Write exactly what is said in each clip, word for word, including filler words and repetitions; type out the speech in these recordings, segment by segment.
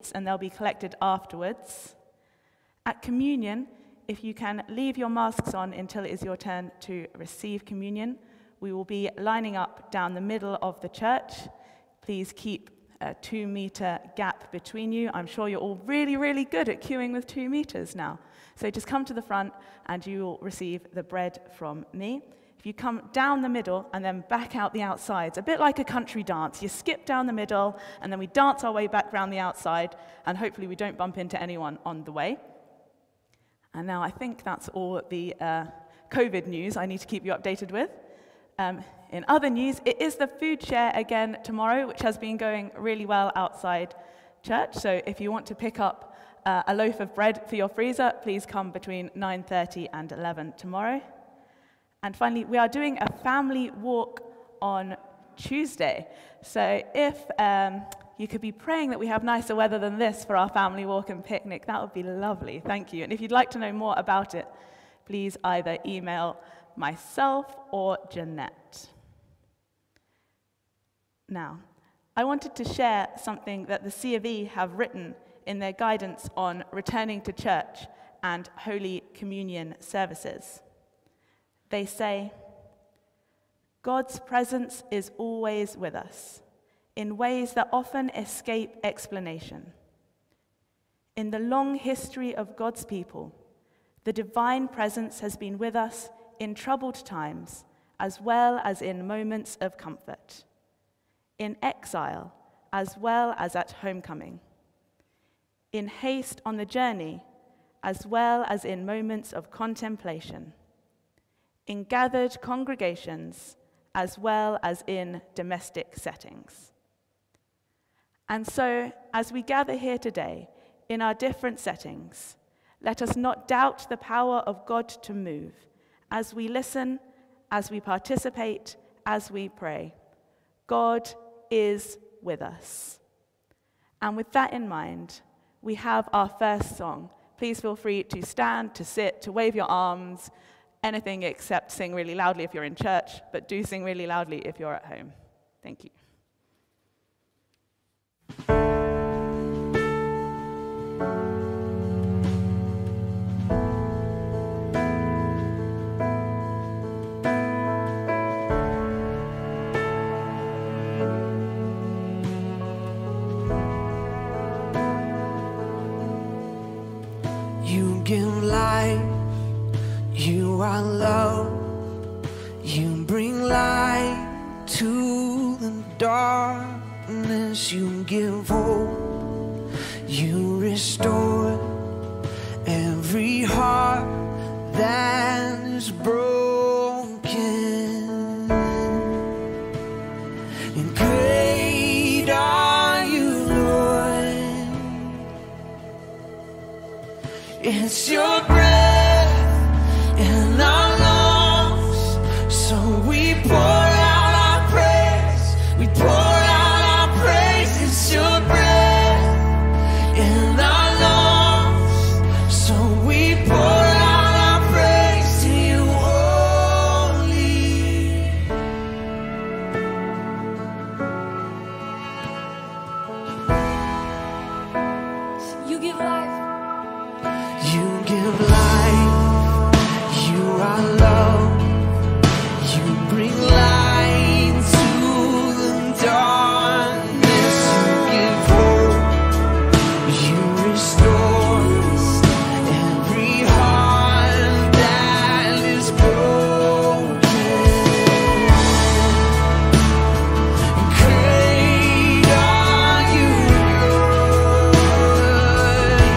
and they'll be collected afterwards. At communion, if you can leave your masks on until it is your turn to receive communion, we will be lining up down the middle of the church. Please keep a two meter gap between you. I'm sure you're all really, really good at queuing with two meters now. So just come to the front and you will receive the bread from me. If you come down the middle and then back out the outsides, a bit like a country dance, you skip down the middle and then we dance our way back around the outside, and hopefully we don't bump into anyone on the way. And now I think that's all the uh, COVID news I need to keep you updated with. Um, in other news, it is the food share again tomorrow, which has been going really well outside church. So if you want to pick up uh, a loaf of bread for your freezer, please come between nine thirty and eleven tomorrow. And finally, we are doing a family walk on Tuesday. So if um, you could be praying that we have nicer weather than this for our family walk and picnic, that would be lovely. Thank you. And if you'd like to know more about it, please either email myself or Jeanette. Now, I wanted to share something that the C of E have written in their guidance on returning to church and Holy Communion services. They say, God's presence is always with us, in ways that often escape explanation. In the long history of God's people, the divine presence has been with us in troubled times, as well as in moments of comfort, in exile, as well as at homecoming, in haste on the journey, as well as in moments of contemplation, in gathered congregations, as well as in domestic settings. And so, as we gather here today, in our different settings, let us not doubt the power of God to move, as we listen, as we participate, as we pray. God is with us. And with that in mind, we have our first song. Please feel free to stand, to sit, to wave your arms, anything except sing really loudly if you're in church, but do sing really loudly if you're at home. Thank you. You give life, you are love, you bring light to the darkness, you give hope, you restore every heart that is broken. And great are you, Lord. It's your breath in our lungs, so we pour out our praise, we pour out our praise. It's your breath in our lungs, so we pour out our praise to you only. You give life. You give life, you are love, you bring light to the darkness, you give hope, you restore every heart that is broken. Great are you, Lord.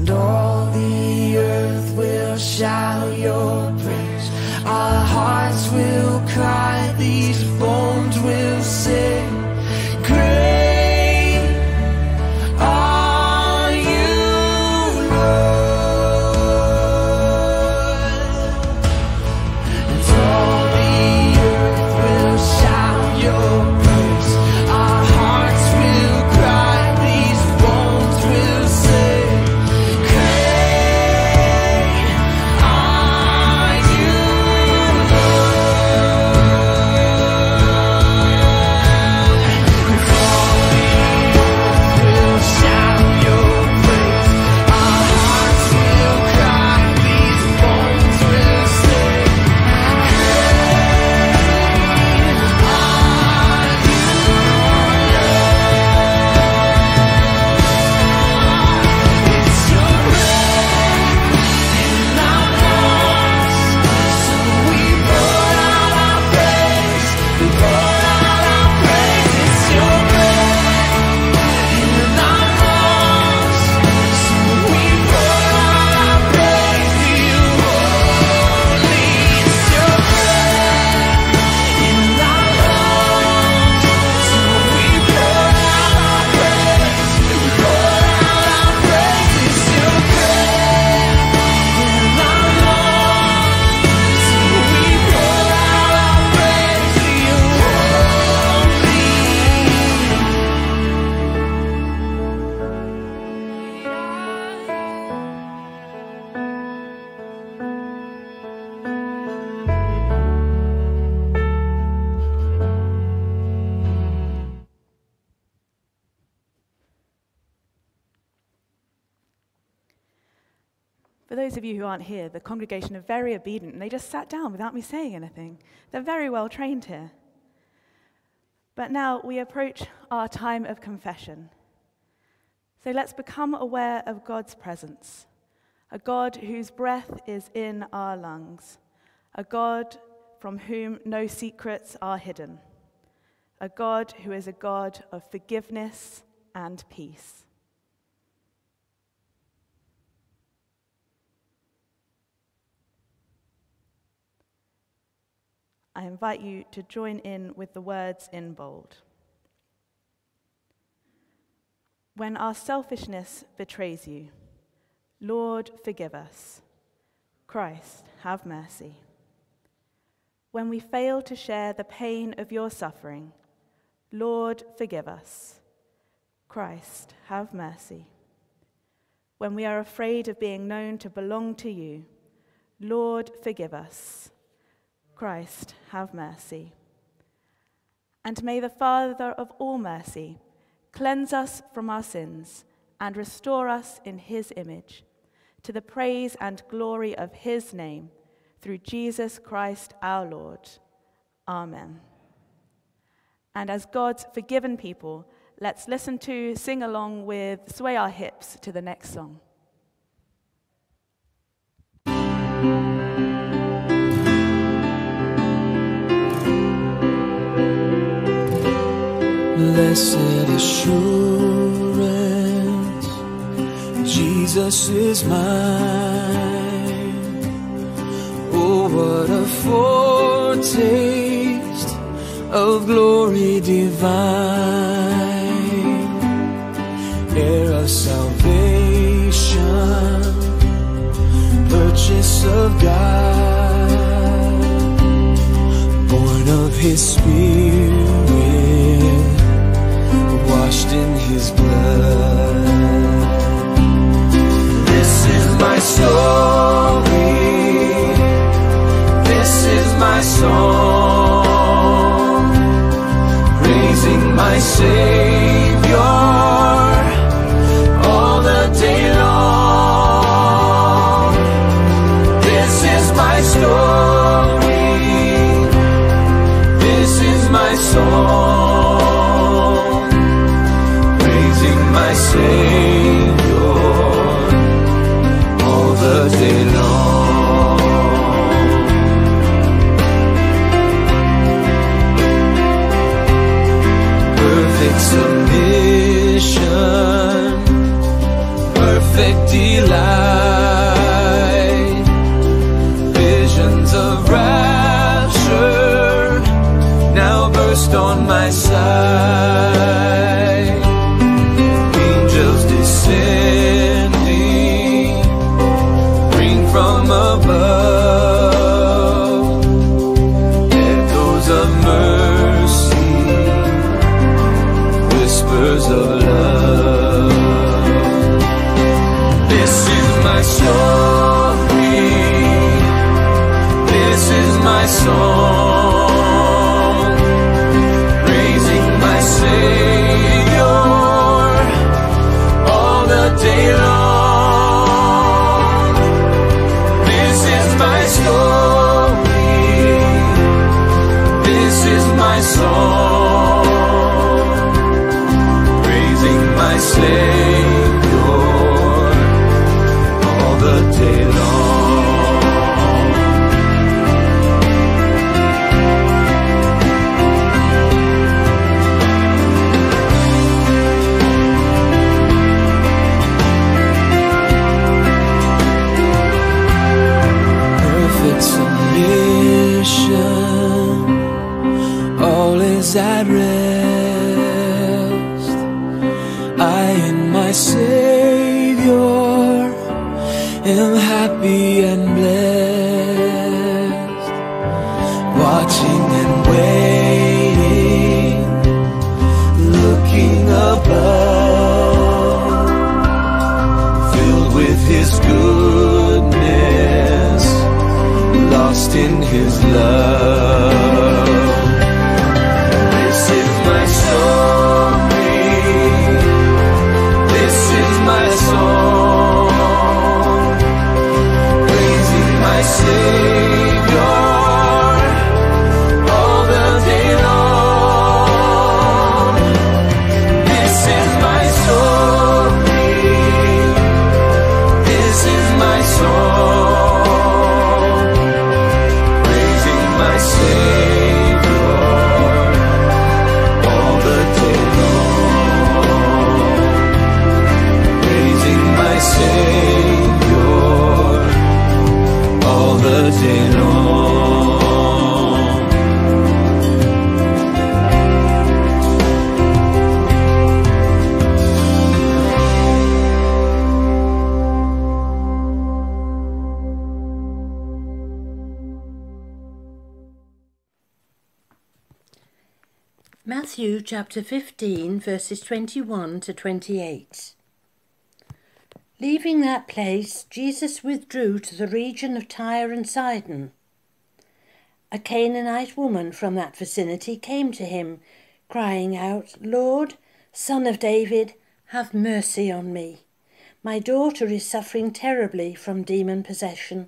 and all the earth will shout your praise. Our hearts will cry, these bones will sing. Great are you, Lord. And all the earth will shout your praise. Our hearts will cry, these bones will sing. Great are you, For those of you who aren't here, the congregation are very obedient, and they just sat down without me saying anything. They're very well trained here. But now we approach our time of confession. So let's become aware of God's presence, a God whose breath is in our lungs, a God from whom no secrets are hidden, a God who is a God of forgiveness and peace. I invite you to join in with the words in bold. When our selfishness betrays you, Lord, forgive us. Christ, have mercy. When we fail to share the pain of your suffering, Lord, forgive us. Christ, have mercy. When we are afraid of being known to belong to you, Lord, forgive us. Christ, have mercy. And may the Father of all mercy cleanse us from our sins and restore us in his image, to the praise and glory of his name, through Jesus Christ our Lord. Amen. And as God's forgiven people, let's listen to, sing along with, sway our hips to the next song. Blessed assurance, Jesus is mine. Oh, what a foretaste of glory divine, heir of salvation, purchase of God, born of his Spirit, washed in his blood. This is my story, this is my song, praising my Savior all the day long. This is my story, this is my song, my Savior all the day long. Perfect submission, perfect delight, Savior all the day long. Perfect submission, all is at rest. I in my Savior am happy and blessed, watching and waiting, looking above, filled with His goodness, lost in His love. This is my story, this is my song, praising my Savior all the day long. This is my story, this is my song, praising my Savior all the day long, praising my Savior all the day long. Matthew chapter fifteen, verses twenty-one to twenty-eight. Leaving that place, Jesus withdrew to the region of Tyre and Sidon. A Canaanite woman from that vicinity came to him, crying out, "Lord, Son of David, have mercy on me. My daughter is suffering terribly from demon possession."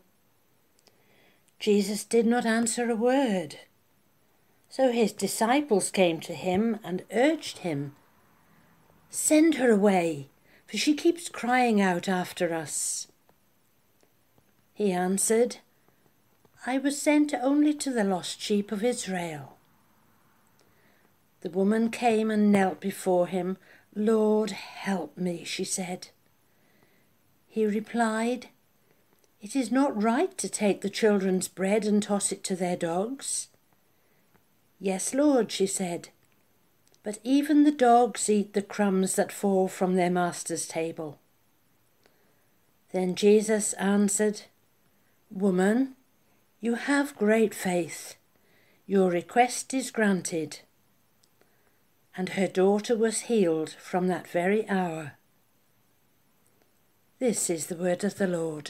Jesus did not answer a word. So his disciples came to him and urged him, "Send her away, for she keeps crying out after us." He answered, "I was sent only to the lost sheep of Israel." The woman came and knelt before him. "Lord, help me," she said. He replied, "It is not right to take the children's bread and toss it to their dogs." "Yes, Lord," she said, "but even the dogs eat the crumbs that fall from their master's table." Then Jesus answered, "Woman, you have great faith. Your request is granted." And her daughter was healed from that very hour. This is the word of the Lord.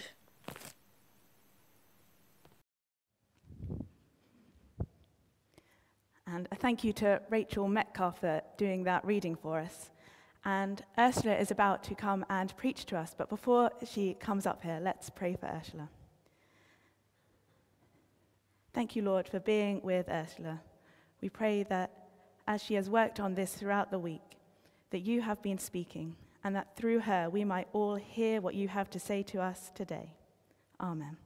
And a thank you to Rachel Metcalf for doing that reading for us. And Ursula is about to come and preach to us, but before she comes up here, let's pray for Ursula. Thank you, Lord, for being with Ursula. We pray that as she has worked on this throughout the week, that you have been speaking, and that through her we might all hear what you have to say to us today. Amen.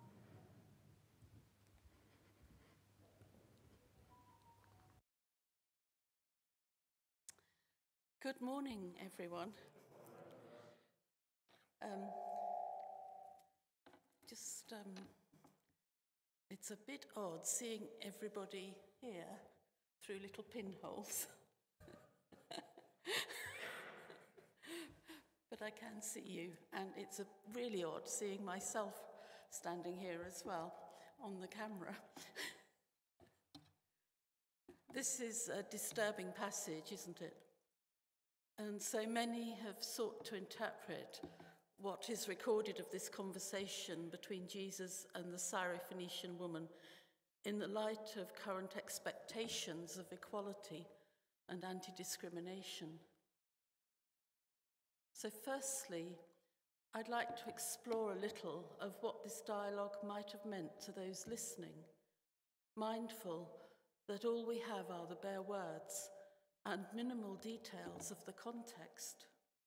Good morning, everyone. Um, just, um, it's a bit odd seeing everybody here through little pinholes. But I can see you, and it's a really odd seeing myself standing here as well on the camera. This is a disturbing passage, isn't it? And so many have sought to interpret what is recorded of this conversation between Jesus and the Syrophoenician woman in the light of current expectations of equality and anti-discrimination. So firstly, I'd like to explore a little of what this dialogue might have meant to those listening, mindful that all we have are the bare words and minimal details of the context.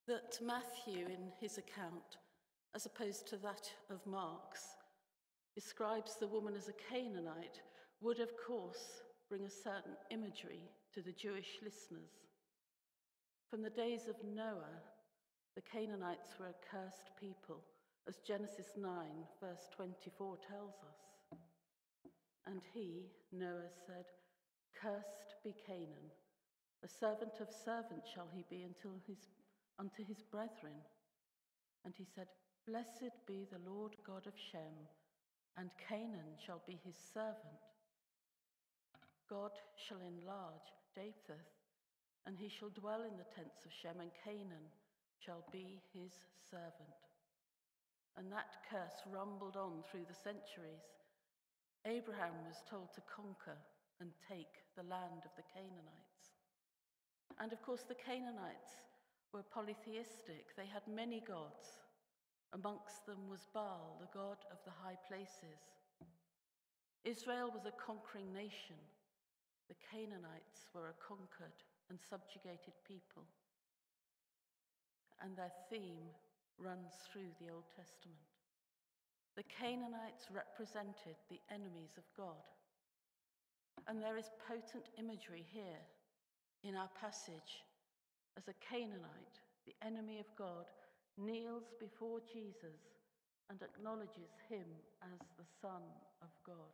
that Matthew, in his account, as opposed to that of Mark's, describes the woman as a Canaanite would, of course, bring a certain imagery to the Jewish listeners. From the days of Noah, the Canaanites were a cursed people, as Genesis nine, verse twenty-four tells us. And he, Noah, said, "Cursed be Canaan, a servant of servants shall he be until his, unto his brethren." And he said, "Blessed be the Lord God of Shem, and Canaan shall be his servant. God shall enlarge Japheth, and he shall dwell in the tents of Shem, and Canaan shall be his servant." And that curse rumbled on through the centuries. Abraham was told to conquer and take the land of the Canaanites. And of course, the Canaanites were polytheistic. They had many gods. Amongst them was Baal, the god of the high places. Israel was a conquering nation. The Canaanites were a conquered and subjugated people. And their theme runs through the Old Testament. The Canaanites represented the enemies of God. And there is potent imagery here in our passage as a Canaanite, the enemy of God, kneels before Jesus and acknowledges him as the Son of God.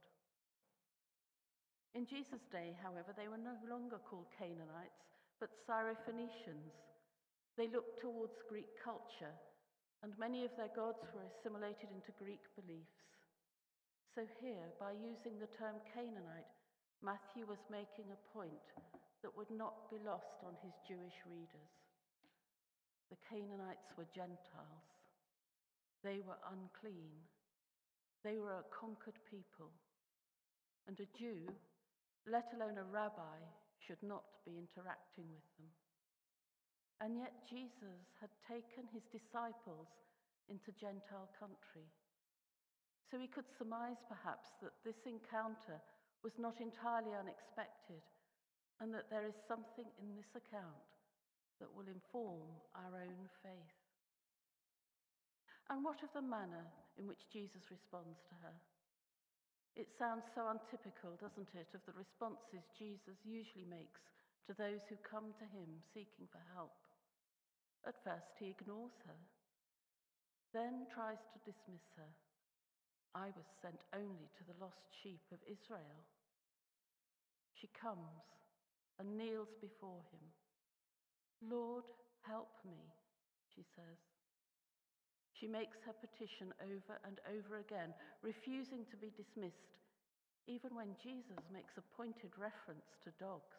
In Jesus' day, however, they were no longer called Canaanites, but Syrophoenicians. They looked towards Greek culture, and many of their gods were assimilated into Greek beliefs. So here, by using the term Canaanite, Matthew was making a point that would not be lost on his Jewish readers. The Canaanites were Gentiles. They were unclean. They were a conquered people. And a Jew, let alone a rabbi, should not be interacting with them. And yet Jesus had taken his disciples into Gentile country. So we could surmise perhaps that this encounter was not entirely unexpected, and that there is something in this account that will inform our own faith. And what of the manner in which Jesus responds to her? It sounds so untypical, doesn't it, of the responses Jesus usually makes to those who come to him seeking for help. At first, he ignores her, then tries to dismiss her. "I was sent only to the lost sheep of Israel." She comes and kneels before him. "Lord, help me," she says. She makes her petition over and over again, refusing to be dismissed, even when Jesus makes a pointed reference to dogs.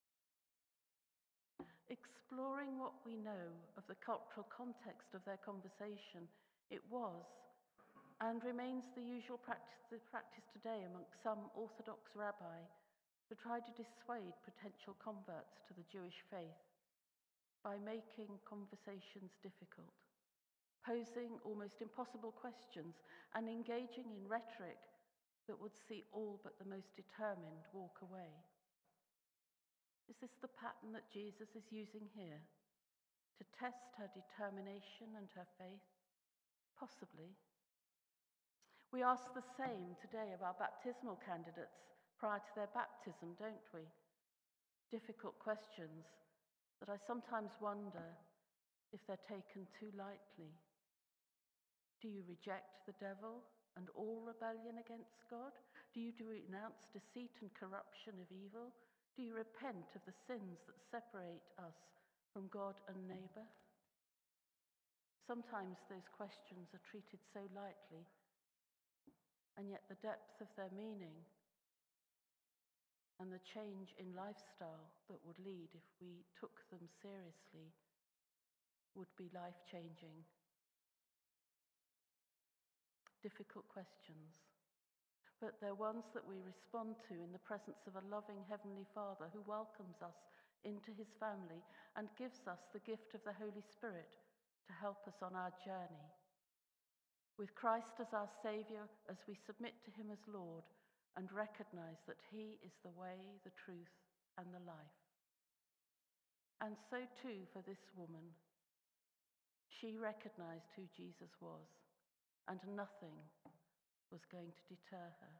Exploring what we know of the cultural context of their conversation, it was and remains the usual practice, the practice today amongst some Orthodox rabbi to try to dissuade potential converts to the Jewish faith by making conversations difficult, posing almost impossible questions, and engaging in rhetoric that would see all but the most determined walk away. Is this the pattern that Jesus is using here to test her determination and her faith? Possibly. We ask the same today of our baptismal candidates prior to their baptism, don't we? Difficult questions that I sometimes wonder if they're taken too lightly. Do you reject the devil and all rebellion against God? Do you renounce deceit and corruption of evil? Do you repent of the sins that separate us from God and neighbour? Sometimes those questions are treated so lightly, and yet the depth of their meaning and the change in lifestyle that would lead if we took them seriously would be life-changing. Difficult questions, but they're ones that we respond to in the presence of a loving Heavenly Father who welcomes us into his family and gives us the gift of the Holy Spirit to help us on our journey. With Christ as our Saviour, as we submit to him as Lord and recognize that he is the way, the truth, and the life. And so too for this woman. She recognized who Jesus was, and nothing was going to deter her.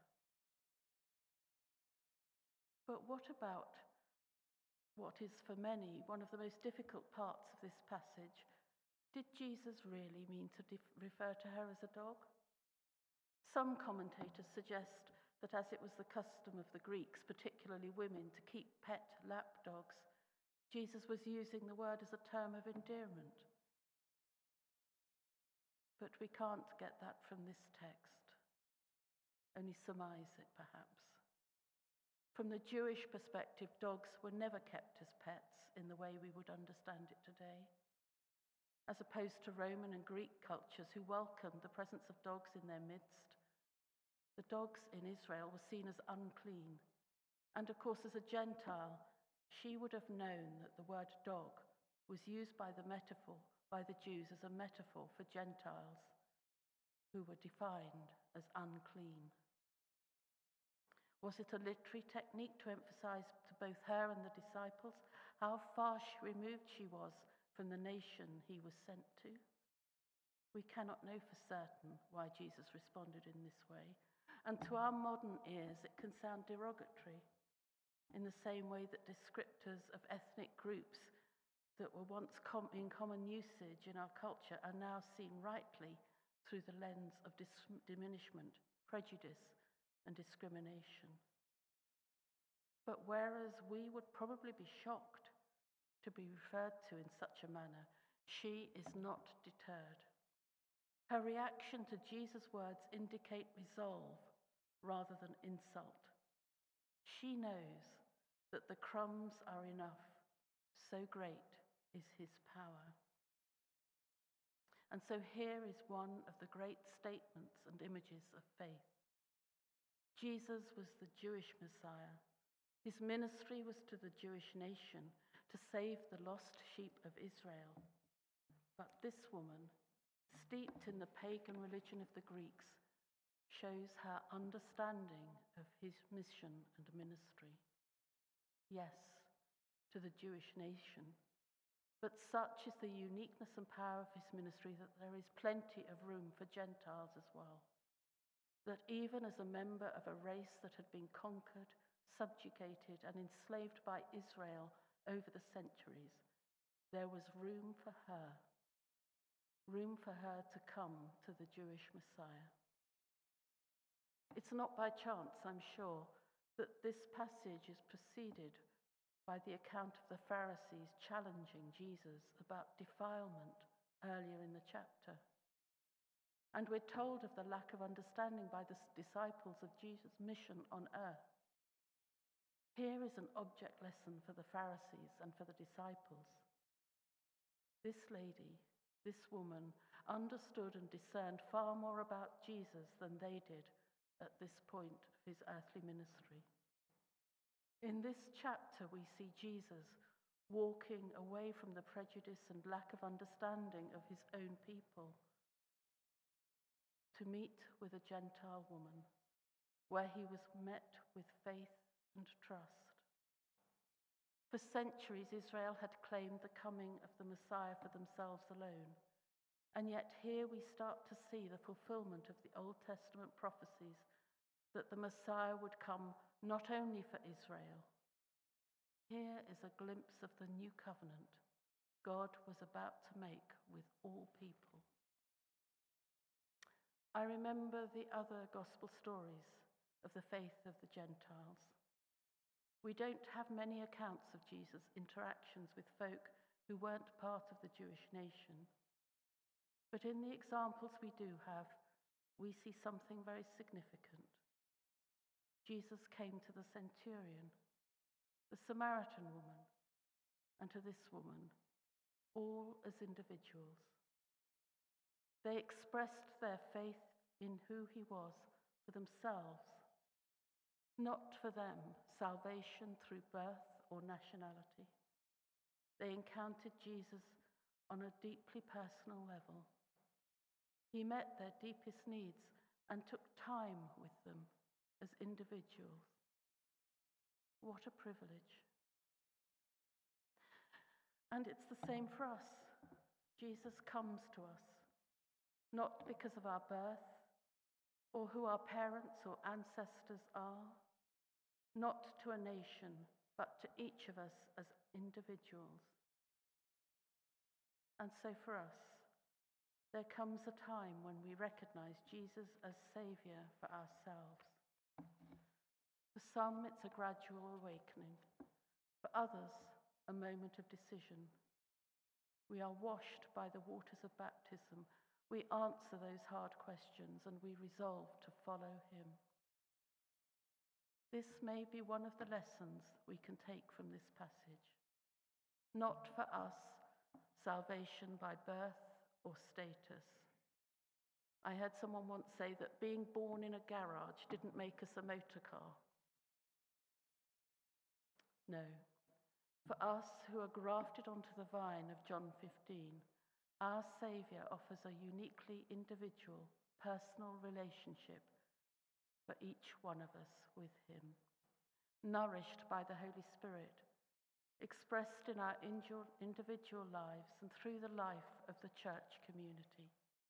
But what about what is for many one of the most difficult parts of this passage? Did Jesus really mean to def- refer to her as a dog? Some commentators suggest that as it was the custom of the Greeks, particularly women, to keep pet lap dogs, Jesus was using the word as a term of endearment. But we can't get that from this text, only surmise it perhaps. From the Jewish perspective, dogs were never kept as pets in the way we would understand it today, as opposed to Roman and Greek cultures who welcomed the presence of dogs in their midst. The dogs in Israel were seen as unclean, and of course, as a Gentile, she would have known that the word dog was used by the metaphor, by the Jews as a metaphor for Gentiles who were defined as unclean. Was it a literary technique to emphasize to both her and the disciples how far she removed she was from the nation he was sent to? We cannot know for certain why Jesus responded in this way, and to our modern ears it can sound derogatory, in the same way that descriptors of ethnic groups that were once com- in common usage in our culture are now seen rightly through the lens of dis- diminishment, prejudice, and discrimination. But whereas we would probably be shocked to be referred to in such a manner, she is not deterred. Her reaction to Jesus' words indicate resolve rather than insult. She knows that the crumbs are enough, so great is his power. And so here is one of the great statements and images of faith. Jesus was the Jewish Messiah. His ministry was to the Jewish nation to save the lost sheep of Israel. But this woman, steeped in the pagan religion of the Greeks, shows her understanding of his mission and ministry. Yes, to the Jewish nation, but such is the uniqueness and power of his ministry that there is plenty of room for Gentiles as well. That even as a member of a race that had been conquered, subjugated, and enslaved by Israel over the centuries, there was room for her, room for her to come to the Jewish Messiah. It's not by chance, I'm sure, that this passage is preceded by the account of the Pharisees challenging Jesus about defilement earlier in the chapter. And we're told of the lack of understanding by the disciples of Jesus' mission on earth. Here is an object lesson for the Pharisees and for the disciples. This lady, this woman, understood and discerned far more about Jesus than they did at this point of his earthly ministry. In this chapter, we see Jesus walking away from the prejudice and lack of understanding of his own people to meet with a Gentile woman, where he was met with faith and trust. For centuries, Israel had claimed the coming of the Messiah for themselves alone, and yet here we start to see the fulfillment of the Old Testament prophecies that the Messiah would come not only for Israel. Here is a glimpse of the new covenant God was about to make with all people. I remember the other gospel stories of the faith of the Gentiles. We don't have many accounts of Jesus' interactions with folk who weren't part of the Jewish nation. But in the examples we do have, we see something very significant. Jesus came to the centurion, the Samaritan woman, and to this woman, all as individuals. They expressed their faith in who he was for themselves, not for them salvation through birth or nationality. They encountered Jesus on a deeply personal level. He met their deepest needs and took time with them as individuals. What a privilege. And it's the same for us. Jesus comes to us, not because of our birth or who our parents or ancestors are, not to a nation, but to each of us as individuals. And so for us, there comes a time when we recognize Jesus as Saviour for ourselves. For some, it's a gradual awakening. For others, a moment of decision. We are washed by the waters of baptism. We answer those hard questions and we resolve to follow him. This may be one of the lessons we can take from this passage. Not for us, salvation by birth or status. I heard someone once say that being born in a garage didn't make us a motor car. No. For us who are grafted onto the vine of John fifteen, our Saviour offers a uniquely individual, personal relationship for each one of us with him, nourished by the Holy Spirit, expressed in our individual lives and through the life of the church community.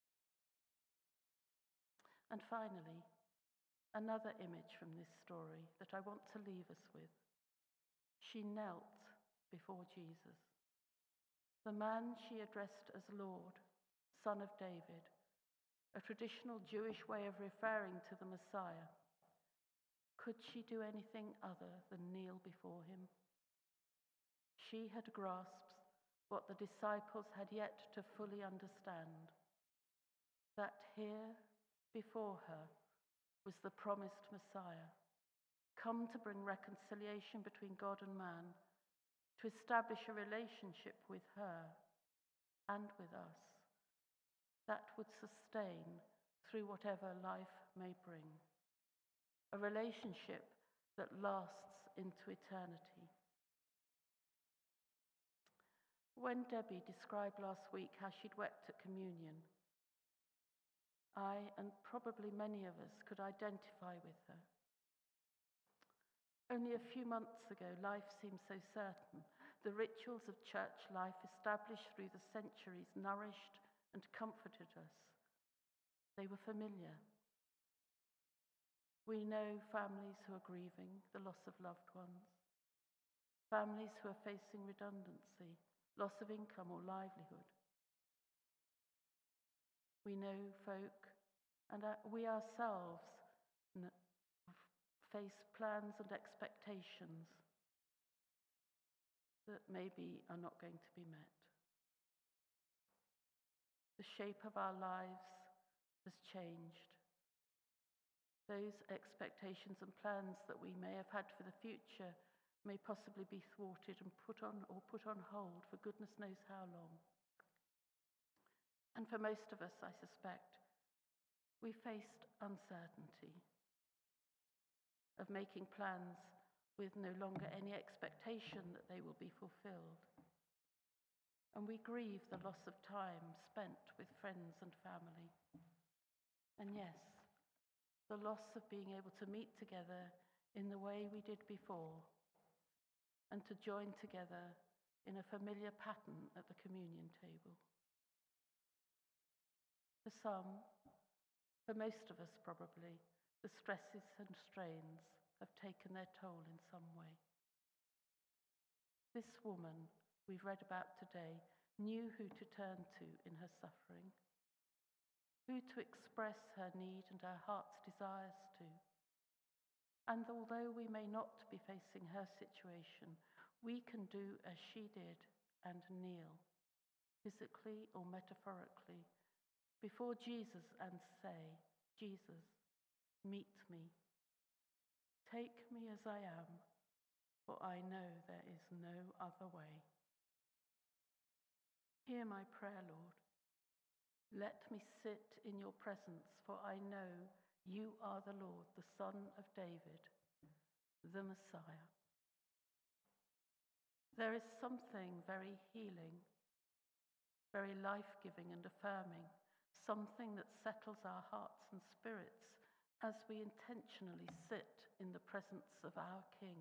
And finally, another image from this story that I want to leave us with. She knelt before Jesus. The man she addressed as Lord, Son of David, a traditional Jewish way of referring to the Messiah. Could she do anything other than kneel before him? She had grasped what the disciples had yet to fully understand, that here before her was the promised Messiah, come to bring reconciliation between God and man, to establish a relationship with her and with us that would sustain through whatever life may bring, a relationship that lasts into eternity. When Debbie described last week how she'd wept at communion, I, and probably many of us, could identify with her. Only a few months ago, life seemed so certain. The rituals of church life established through the centuries nourished and comforted us. They were familiar. We know families who are grieving the loss of loved ones, families who are facing redundancy, loss of income or livelihood. We know folk, and we ourselves face plans and expectations that maybe are not going to be met. The shape of our lives has changed. Those expectations and plans that we may have had for the future may possibly be thwarted and put on or put on hold for goodness knows how long. And for most of us, I suspect, we faced uncertainty of making plans with no longer any expectation that they will be fulfilled. And we grieve the loss of time spent with friends and family. And yes, the loss of being able to meet together in the way we did before and to join together in a familiar pattern at the communion table. For some, for most of us probably, the stresses and strains have taken their toll in some way. This woman we've read about today knew who to turn to in her suffering, who to express her need and her heart's desires to. And although we may not be facing her situation, we can do as she did and kneel, physically or metaphorically, before Jesus and say, Jesus, meet me. Take me as I am, for I know there is no other way. Hear my prayer, Lord. Let me sit in your presence, for I know you are the Lord, the Son of David, the Messiah. There is something very healing, very life-giving and affirming, something that settles our hearts and spirits as we intentionally sit in the presence of our King.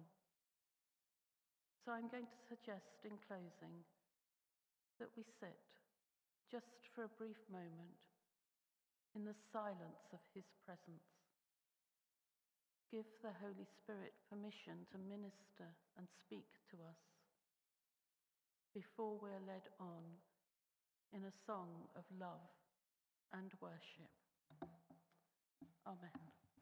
So I'm going to suggest in closing that we sit just for a brief moment, in the silence of his presence. Give the Holy Spirit permission to minister and speak to us before we're led on in a song of love and worship. Amen.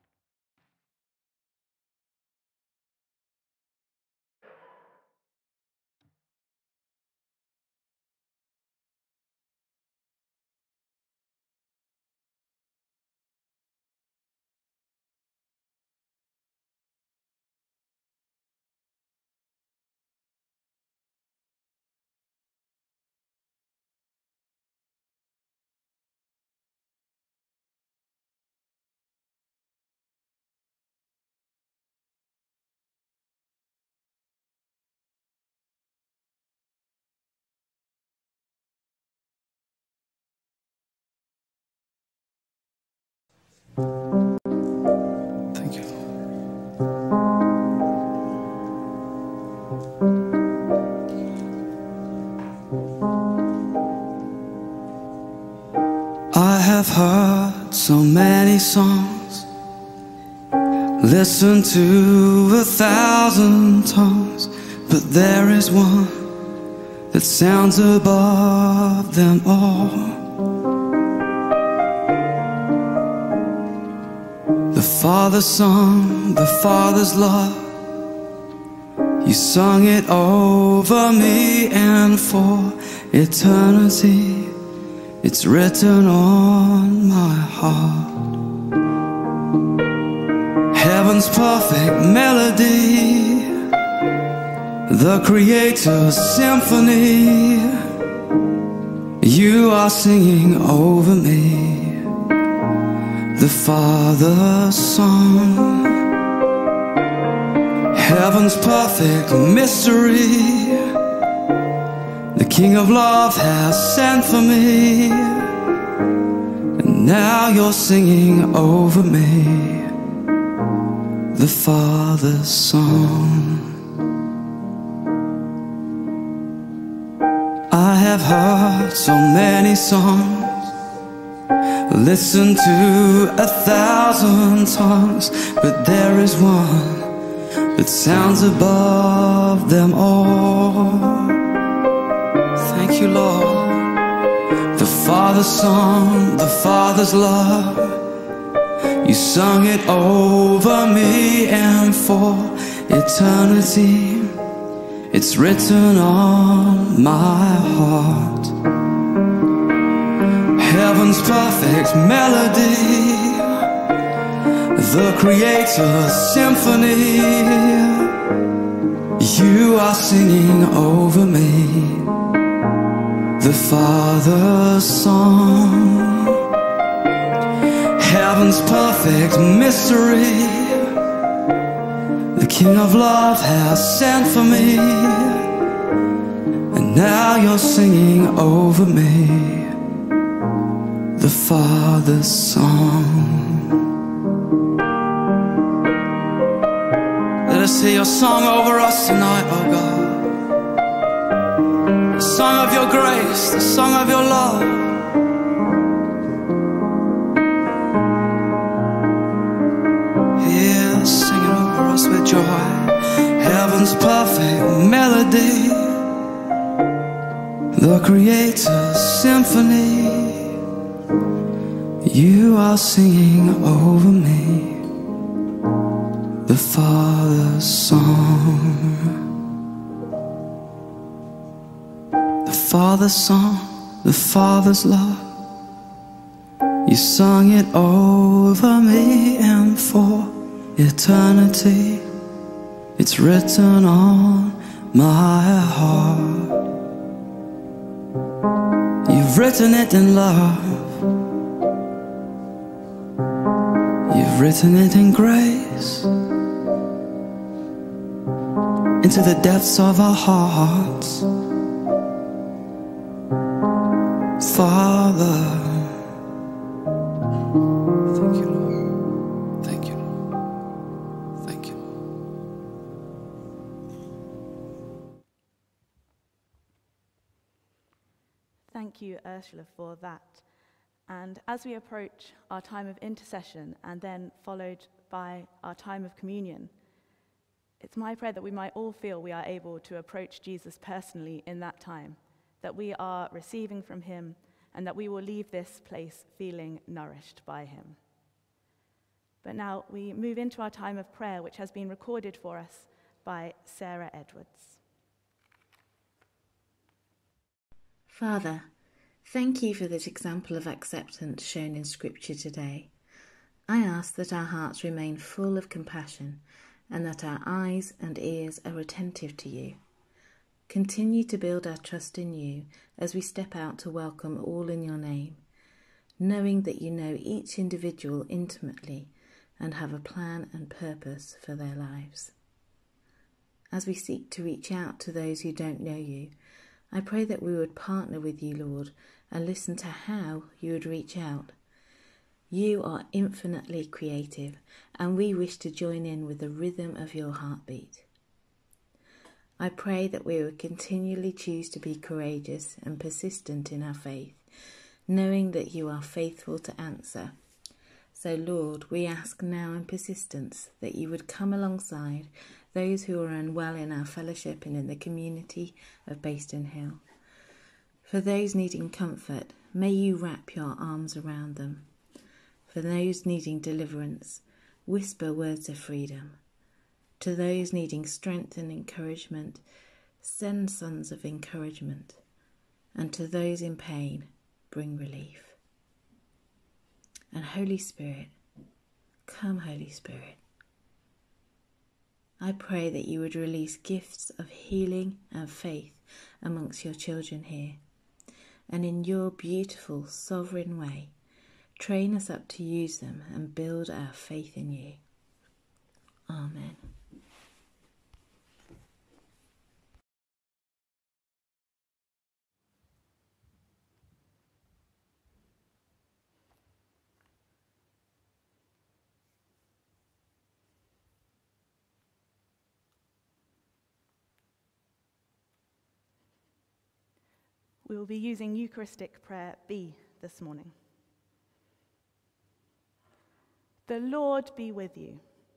Thank you. I have heard so many songs, listened to a thousand tongues, but there is one that sounds above them all. The Father's song, the Father's love, you sung it over me, and for eternity it's written on my heart. Heaven's perfect melody, the Creator's symphony, you are singing over me. The Father's song, heaven's perfect mystery, the King of love has sent for me, and now you're singing over me. The Father's song. I have heard so many songs, listen to a thousand tongues, but there is one that sounds above them all. Thank you, Lord. The Father's song, the Father's love, you sung it over me, and for eternity it's written on my heart. Heaven's perfect melody, the Creator's symphony, you are singing over me. The Father's song, heaven's perfect mystery, the King of love has sent for me, and now you're singing over me. The Father's song. Let us hear your song over us tonight, oh God. The song of your grace, the song of your love. Here, singing over us with joy, heaven's perfect melody, the Creator's symphony, you are singing over me. The Father's song. The Father's song, the Father's love, you sung it over me, and for eternity it's written on my heart. You've written it in love, you've written it in grace, into the depths of our hearts. Father, thank you, Lord. Thank you, Lord. Thank you. Thank you, Ursula, for that. And as we approach our time of intercession and then followed by our time of communion, it's my prayer that we might all feel we are able to approach Jesus personally in that time, that we are receiving from him, and that we will leave this place feeling nourished by him. But now we move into our time of prayer, which has been recorded for us by Sarah Edwards. Father, thank you for this example of acceptance shown in Scripture today. I ask that our hearts remain full of compassion and that our eyes and ears are attentive to you. Continue to build our trust in you as we step out to welcome all in your name, knowing that you know each individual intimately and have a plan and purpose for their lives. As we seek to reach out to those who don't know you, I pray that we would partner with you, Lord, and listen to how you would reach out. You are infinitely creative, and we wish to join in with the rhythm of your heartbeat. I pray that we would continually choose to be courageous and persistent in our faith, knowing that you are faithful to answer. So, Lord, we ask now in persistence that you would come alongside those who are unwell in our fellowship and in the community of Bayston Hill. For those needing comfort, may you wrap your arms around them. For those needing deliverance, whisper words of freedom. To those needing strength and encouragement, send sons of encouragement. And to those in pain, bring relief. And Holy Spirit, come, Holy Spirit. I pray that you would release gifts of healing and faith amongst your children here. And in your beautiful, sovereign way, train us up to use them and build our faith in you. Amen. We will be using Eucharistic Prayer B this morning. The Lord be with you.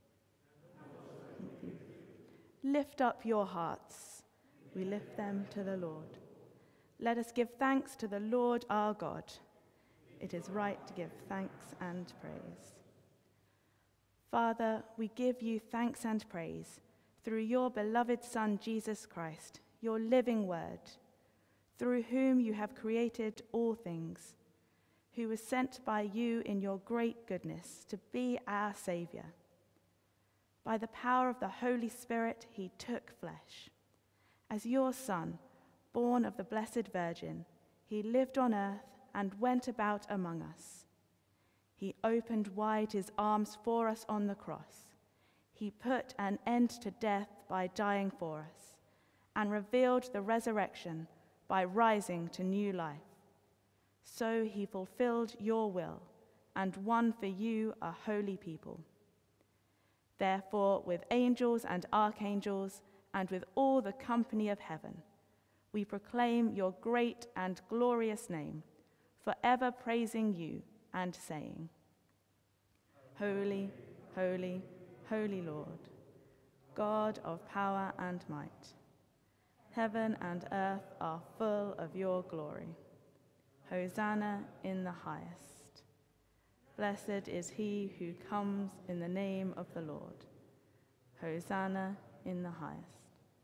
Lift up your hearts. We lift them to the Lord. Let us give thanks to the Lord our God. It is right to give thanks and praise. Father, we give you thanks and praise through your beloved Son, Jesus Christ, your living word, through whom you have created all things, who was sent by you in your great goodness to be our Saviour. By the power of the Holy Spirit, he took flesh. As your Son, born of the Blessed Virgin, he lived on earth and went about among us. He opened wide his arms for us on the cross. He put an end to death by dying for us, and revealed the resurrection by rising to new life. So he fulfilled your will and won for you a holy people. Therefore, with angels and archangels and with all the company of heaven, we proclaim your great and glorious name, forever praising you and saying, Holy, holy, holy Lord, God of power and might. Heaven and earth are full of your glory. Hosanna in the highest. Blessed is he who comes in the name of the Lord. Hosanna in the highest.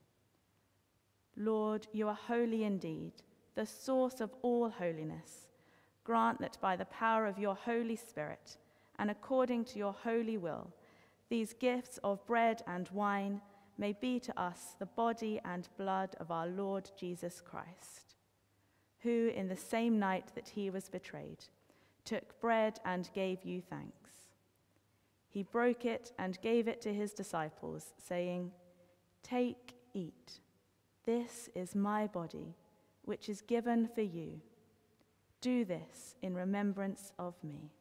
Lord, you are holy indeed, the source of all holiness. Grant that by the power of your Holy Spirit, and according to your holy will, these gifts of bread and wine may be to us the body and blood of our Lord Jesus Christ, who in the same night that he was betrayed, took bread and gave you thanks. He broke it and gave it to his disciples, saying, Take, eat. This is my body, which is given for you. Do this in remembrance of me.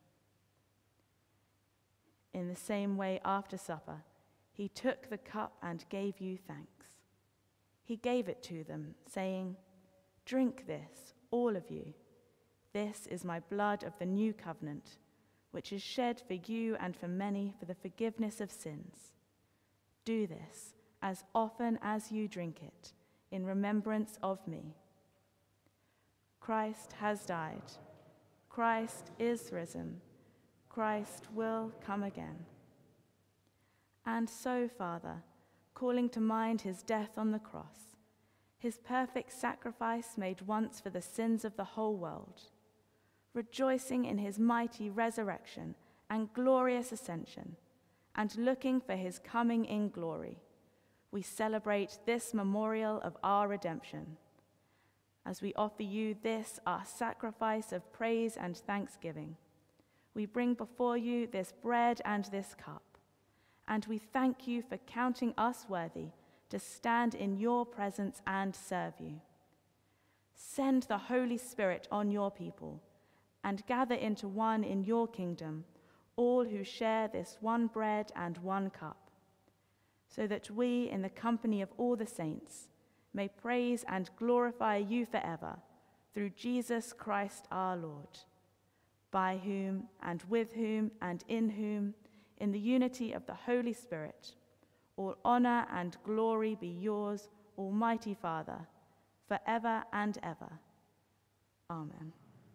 In the same way, after supper, he took the cup and gave you thanks. He gave it to them, saying, Drink this, all of you. This is my blood of the new covenant, which is shed for you and for many for the forgiveness of sins. Do this as often as you drink it, in remembrance of me. Christ has died. Christ is risen. Christ will come again. And so, Father, calling to mind his death on the cross, his perfect sacrifice made once for the sins of the whole world, rejoicing in his mighty resurrection and glorious ascension, and looking for his coming in glory, we celebrate this memorial of our redemption. As we offer you this, our sacrifice of praise and thanksgiving, we bring before you this bread and this cup, and we thank you for counting us worthy to stand in your presence and serve you. Send the Holy Spirit on your people, and gather into one in your kingdom all who share this one bread and one cup, so that we, in the company of all the saints, may praise and glorify you forever, through Jesus Christ our Lord, by whom and with whom and in whom, in the unity of the Holy Spirit, all honor and glory be yours, Almighty Father, forever and ever. Amen.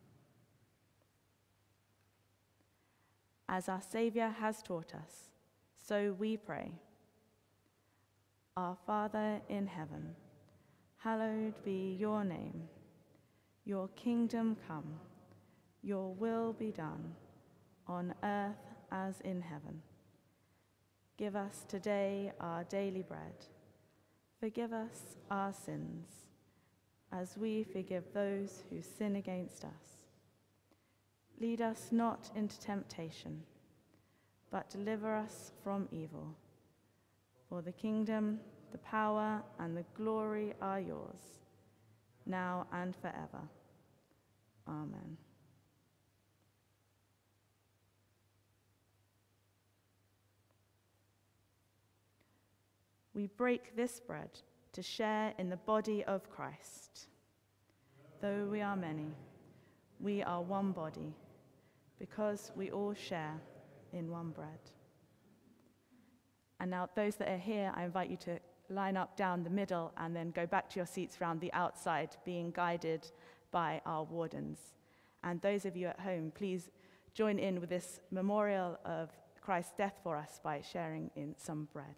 As our Saviour has taught us, so we pray. Our Father in heaven, hallowed be your name. Your kingdom come, your will be done, on earth as in heaven. Give us today our daily bread. Forgive us our sins, as we forgive those who sin against us. Lead us not into temptation, but deliver us from evil. For the kingdom, the power, and the glory are yours, now and forever. Amen. We break this bread to share in the body of Christ. Though we are many, we are one body, because we all share in one bread. And now, those that are here, I invite you to line up down the middle and then go back to your seats round the outside, being guided by our wardens. And those of you at home, please join in with this memorial of Christ's death for us by sharing in some bread.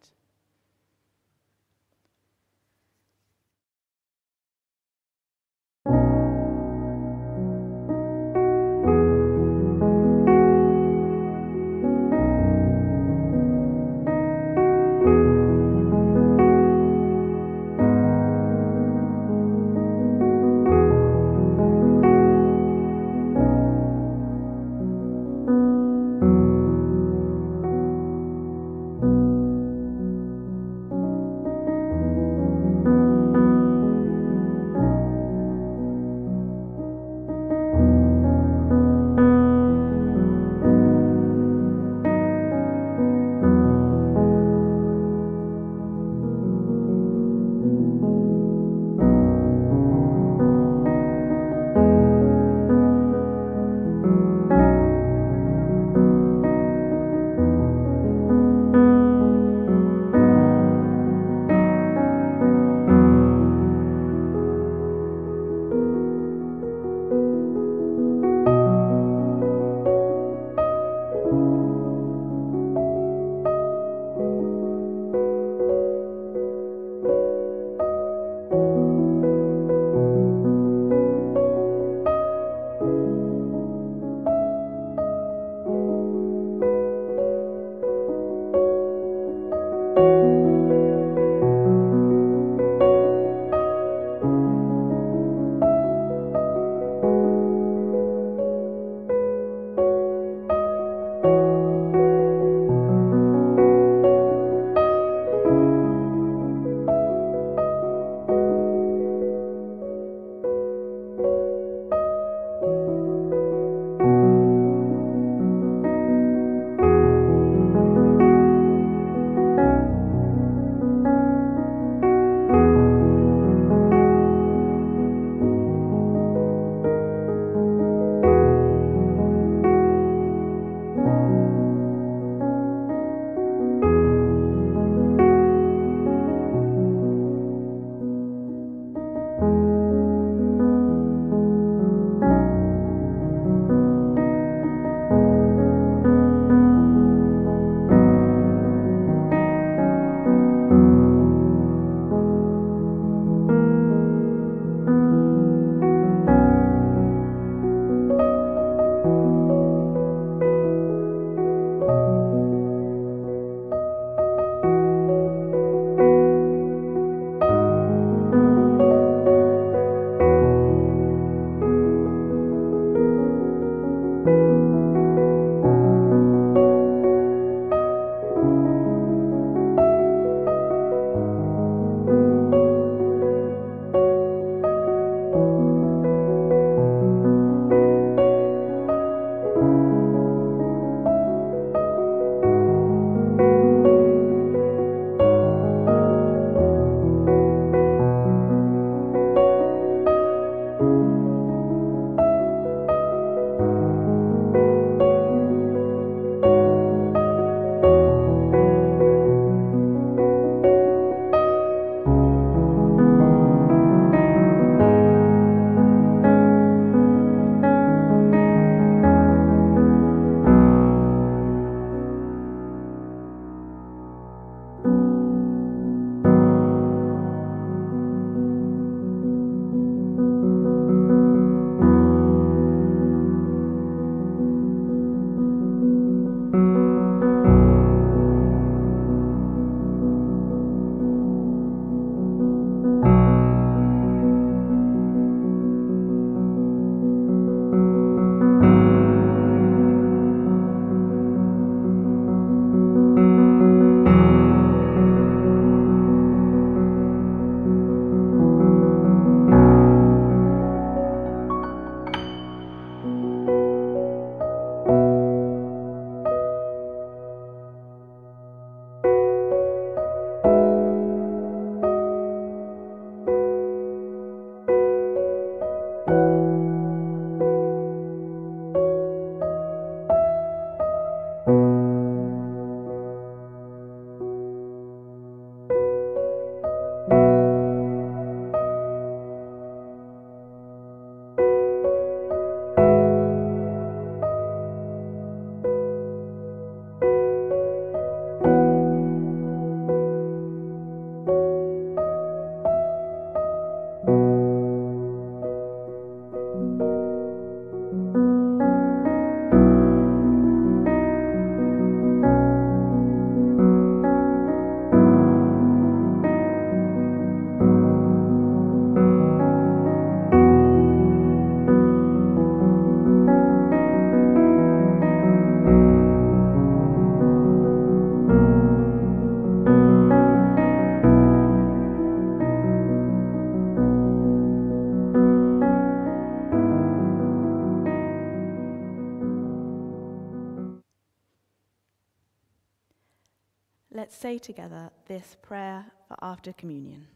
let's say together this prayer for after communion.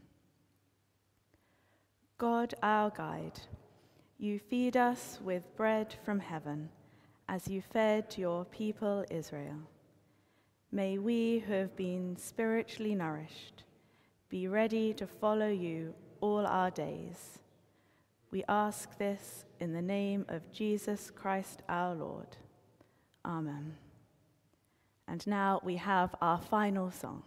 God, our guide, you feed us with bread from heaven, as you fed your people Israel. May we who have been spiritually nourished be ready to follow you all our days. We ask this in the name of Jesus Christ our Lord. Amen. And now we have our final song.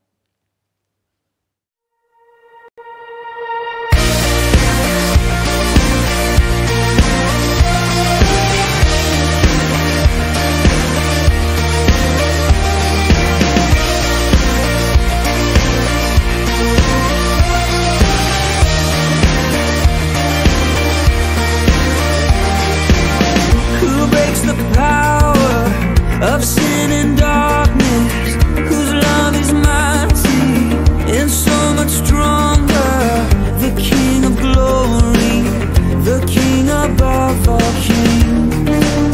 Who breaks the power of sin and darkness, whose love is mighty and so much stronger, the King of glory, the King above all kings,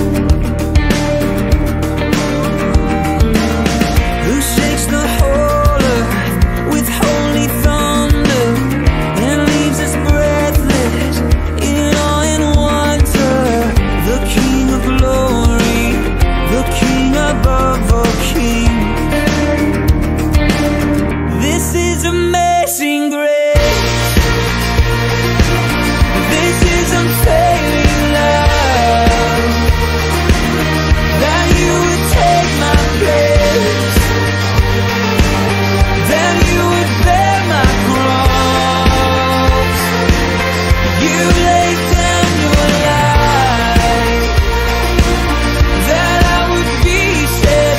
who shakes the whole earth with holy thunder and leaves us breathless in awe and wonder, the King of glory, the King above all kings. This is amazing grace. This is unfailing love, that you would take my place, that you would bear my cross. You laid down your life, that I would be set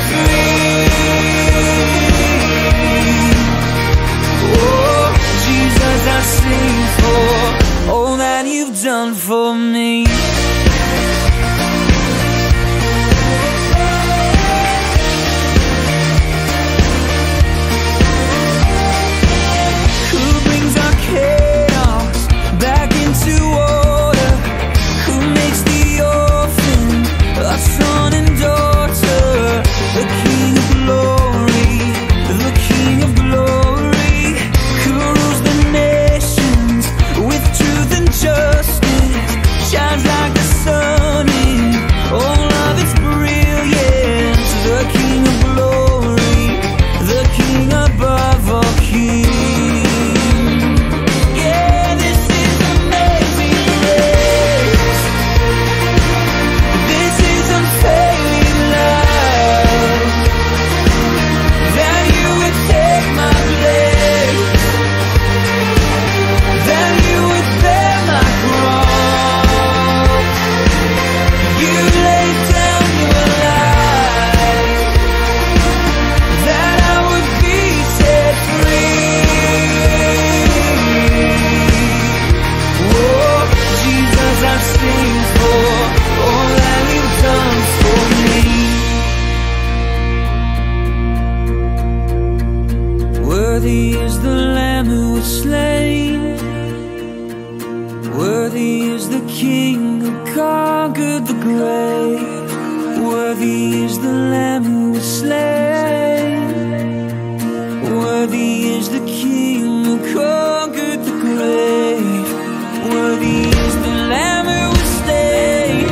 free. Oh, Jesus, I sing for all that you've done for me. Who brings our chaos back into order? Who makes the orphan a son and daughter? The King of glory, the King of glory, who rules the nations with truth and justice, shines like the sun in all of its brilliance. The King of glory, the King above all kings. Yeah, this is amazing grace. This is unfailing love, that you would take my place, that you would bear my cross. You laid down your life, that I would be set free. Oh, Jesus, I sing for all that you've done for me. Worthy is the Lamb who was slain, worthy is the King who conquered the grave, worthy is the Lamb who was slain, worthy is the King who conquered the grave, worthy is the Lamb who was slain,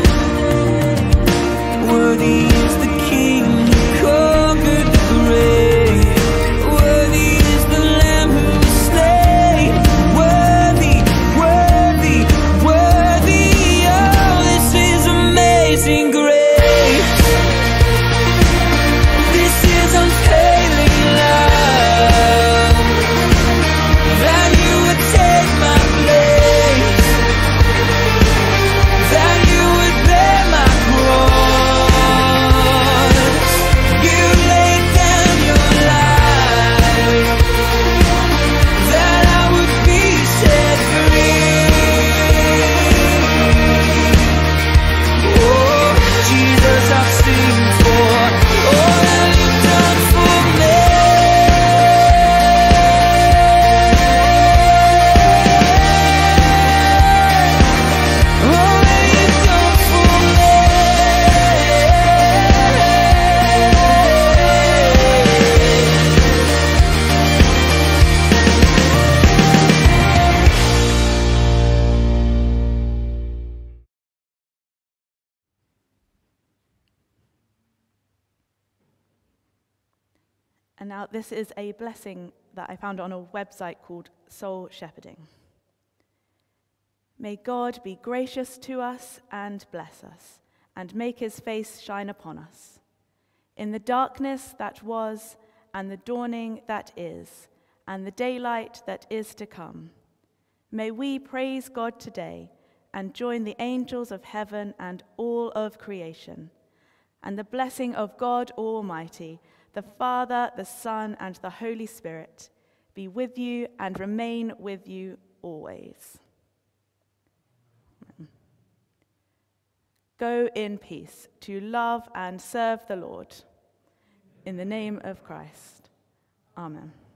worthy is the King who conquered the grave, worthy is the Lamb who was slain, worthy, worthy, worthy. Oh, this is amazing grace. And now this is a blessing that I found on a website called Soul Shepherding. May God be gracious to us and bless us, and make his face shine upon us. In the darkness that was, and the dawning that is, and the daylight that is to come, may we praise God today and join the angels of heaven and all of creation. And the blessing of God Almighty, the Father, the Son, and the Holy Spirit be with you and remain with you always. Go in peace to love and serve the Lord. In the name of Christ. Amen.